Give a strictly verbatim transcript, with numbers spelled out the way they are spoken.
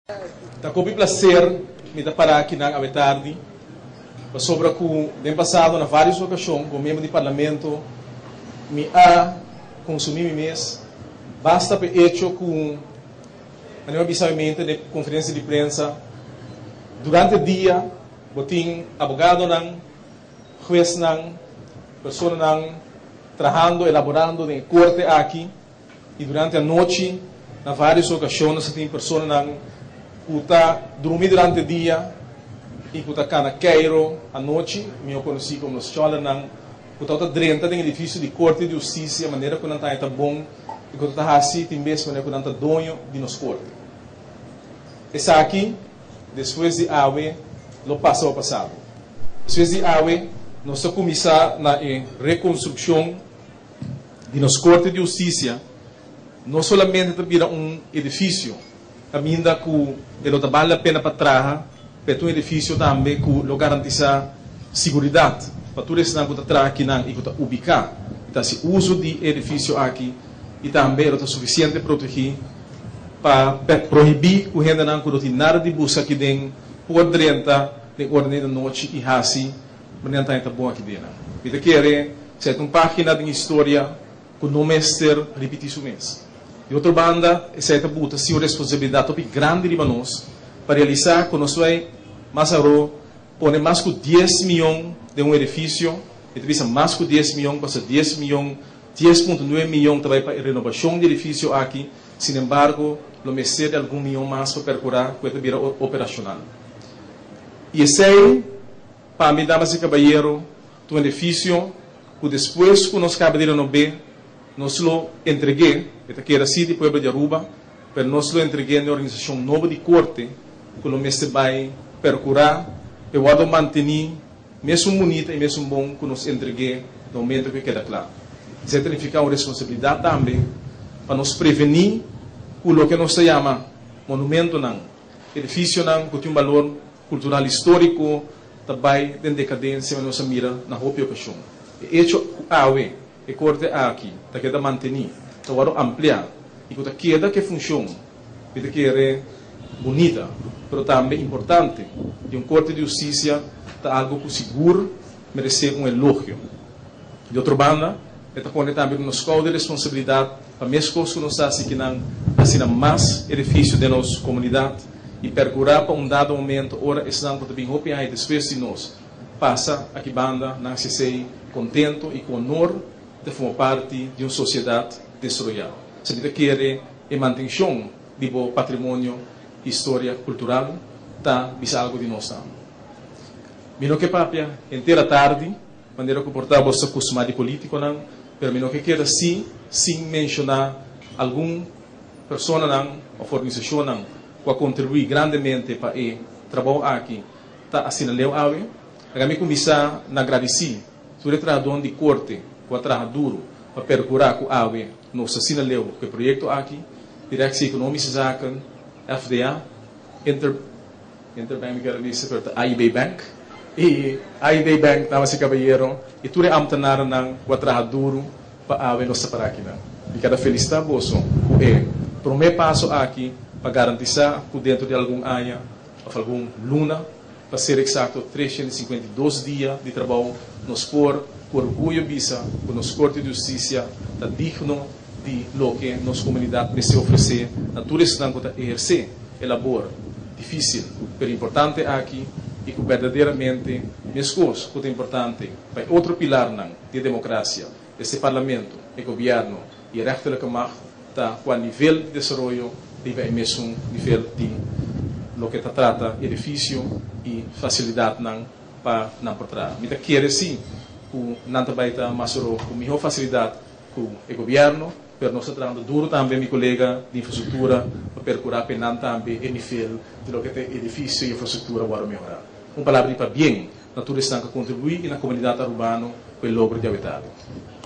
Tá com prazer me dá parar aqui na tarde para sobre que tem passado na várias ocasiões como membro do parlamento me a consumir mês basta para hecho com a minha bisavimento de conferência de imprensa durante o dia botim abogado não juiz não pessoa não trabalhando elaborando em corte aqui e durante a noite na várias ocasiões tem pessoa não Kuta dormir durante o dia e kuta cana Cairo à noite, me eu conheci como nos chola não, kuta outra drenta tem edifício de corte de justiça, a maneira que não está bom e kuta tá assim tem vez maneira que não está donho de nos corte. Essa aqui, depois de awe, lo passa ao passado. Depois de awe, nós começar na reconstrução de nos corte de justiça, não somente para um edifício ainda que ele vale a pena para trás, para um edifício também que lo garantiza segurança para tudo isso que está atrás aqui e que está ubicado. Então, se uso de edifício aqui e também está suficiente proteger para proibir que a gente não tem nada de busca aqui dentro por dentro de ordem da noite e assim, mas não está bom aqui dentro. Então, quer dizer, uma página de história que não é ter repetição mesmo. De outra banda, essa é a sua responsabilidade grande de nós para realizar que nós vai mais aro pôr mais que dez milhões de um edifício, e talvez mais que dez milhões, passa dez milhões, dez vírgula nove milhões também para a renovação do edifício aqui, sin embargo, lo meser de algum milhão mais para percurar que é operacional. E esse é, para mim, damas e caballeros, um edifício que depois que nós acabamos de renovar, nós lo entreguei, que era assim de Pueblo de Aruba, mas nós lo entreguei na organização nova de corte, que o mestre vai percurar, e vou manter mesmo bonita e mesmo bom que nos entreguei no momento que queda claro. Isso significa uma responsabilidade também para nos prevenir com o que nós chama monumento não, edifício não, que tem um valor cultural histórico, também de decadência, mas nós mira na roupa e ocasião. E hecho awe, e corte aqui, está queda manter, está agora ampliar, e que queda que funciona, que queda bonita, mas também importante, de um corte de justiça, está algo que seguro, merece um elogio. De outra banda, está pondo também uma escola de responsabilidade, para mesmo coisas que nós estamos aqui, assim, mais edifício de nossa comunidade, e percurar para um dado momento, ora, estão também roupa e depois de nós, passa aqui banda, não se sei, contente e com honor, de formar parte de uma sociedade desarrollada. Se você quer a manutenção do patrimônio, história cultural, está bisa algo de nós. Mino que papia, inteira tarde, maneira que portar você acostumado de político, não, mas mino que quer assim, sem mencionar alguma pessoa não, ou organização não, que contribui grandemente para o trabalho aqui, está assinalando algo, a mim começar a agradecer, sobre o trabalho de corte, com a trabalho duro, para percurar com a água, nos assinaleu o projeto aqui, Direção Econômica, F D A, Inter, Interbank, A I B Bank, e A I B Bank, damas e caballeros, e tudo é amtanar com a trabalho duro, para a água nos separar aqui. E cada felicidade, bolso, é, para o meu passo aqui, para garantir que dentro de algum área, ou algum luna, para ser exato, trezentos e cinquenta e dois dias de trabalho, nos por com orgulho bisa, com nos corte de justiça, está digno de lo que nossa comunidade precisa oferecer, na tudo isso que está exercer, é labor difícil, mas importante aqui, e que verdadeiramente, minhas coisas, que é importante, para outro pilar não, de democracia, esse parlamento, o governo, e a resto da Câmara, está com o nível de desenvolvimento, e mesmo nível de lo que está trata edifício e facilidade não, para não por trás. Mas quer sim, que não também está mais com melhor facilidade com o governo, mas nós estamos trabalhando duro também, meu colega de infraestrutura, para percurar penal também o nível de lo que tem edifício e infraestrutura para melhorar. Uma palavra para bem, na tudo isso que contribui e na comunidade urbana com o logro de habitado.